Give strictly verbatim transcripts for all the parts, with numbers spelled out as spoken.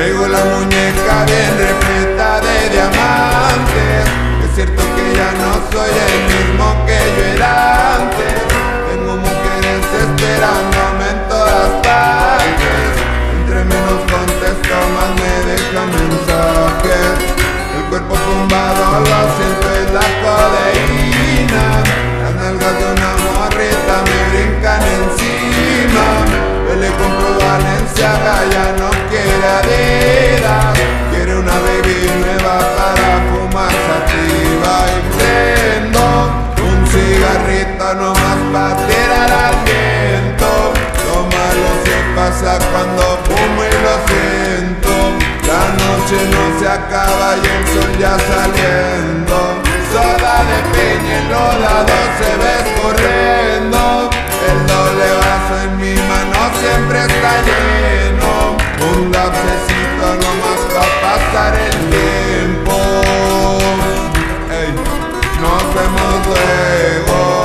Traigo la muñeca bien repleta de diamantes. Es cierto que ya no soy el mismo que yo era antes. Tengo mujeres esperándome en todas partes. Entre menos contesto, más me dejan mensajes. El cuerpo tumbado, lo siento, es la codeína. Las nalgas de una morrita me brincan encima. Yo le compro Balenciaga, ya no quiere Adidas. Quiere una baby nueva para fumar sativa. Y prendo un cigarrito nomás para tirar al viento. Lo malo se pasa cuando fumo y lo siento. La noche no se acaba y el sol ya saliendo. Soda de piña enlodado se ve corriendo. El doble vaso en mi mano siempre está lleno. Un lapsecito nomás pa' pasar el tiempo. Ey, nos vemos luego.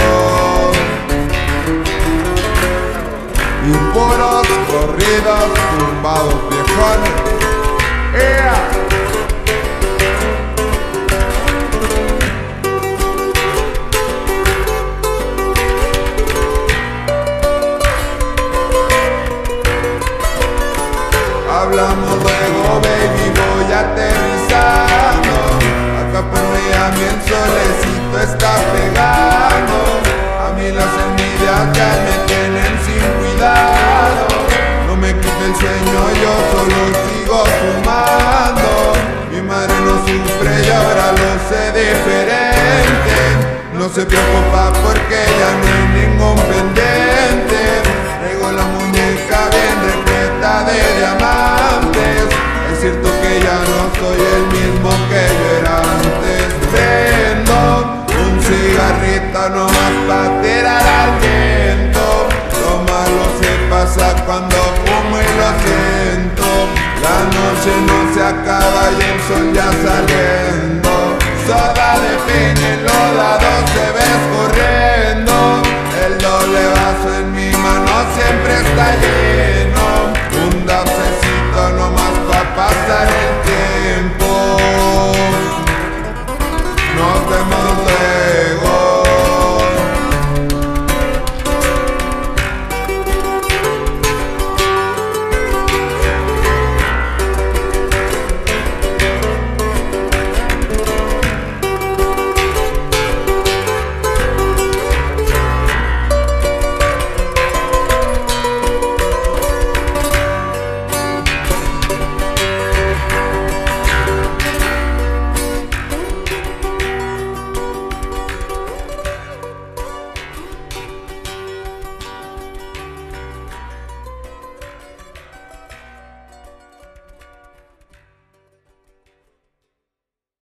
Y puros corridos tumbados viejones. Yeah. Hablamos luego, baby, voy aterrizando. Acá por Miami el solecito está pegando. A mí las envidias ya me tienen sin cuidado. No me quita el sueño, yo solo sigo fumando. Mi madre no sufre y ahora lo sé diferente. No se preocupa porque ya no hay ningún pendiente. Traigo la muñeca bien repleta de diamantes. Es cierto que ya no soy el mismo que yo era antes. Prendo un cigarrito nomás pa' tirar al viento. Lo malo se pasa cuando fumo y lo siento. La noche no se acaba y el sol ya saliendo. Soda de piña enlodado se ve